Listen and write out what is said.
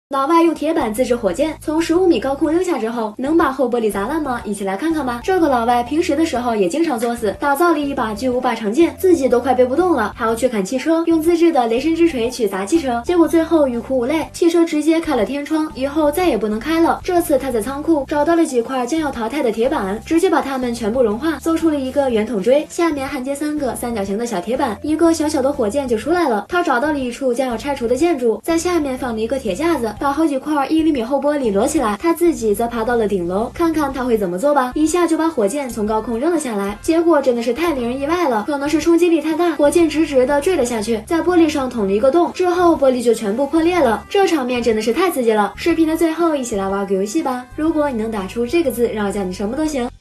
老外用铁板自制火箭，从15米高空扔下之后，能把后玻璃砸烂吗？一起来看看吧。这个老外平时的时候也经常作死，打造了一把巨无霸长剑，自己都快背不动了，还要去砍汽车，用自制的雷神之锤去砸汽车，结果最后欲哭无泪，汽车直接开了天窗，以后再也不能开了。这次他在仓库找到了几块将要淘汰的铁板，直接把它们全部融化，做出了一个圆筒锥，下面焊接3个三角形的小铁板，一个小小的火箭就出来了。他找到了一处将要拆除的建筑，在下面放了一个铁架子，把好几块1厘米厚玻璃摞起来，他自己则爬到了顶楼，看看他会怎么做吧。一下就把火箭从高空扔了下来，结果真的是太令人意外了，可能是冲击力太大，火箭直直的坠了下去，在玻璃上捅了一个洞，之后玻璃就全部破裂了。这场面真的是太刺激了。视频的最后，一起来玩个游戏吧。如果你能打出这个字，让我叫你什么都行。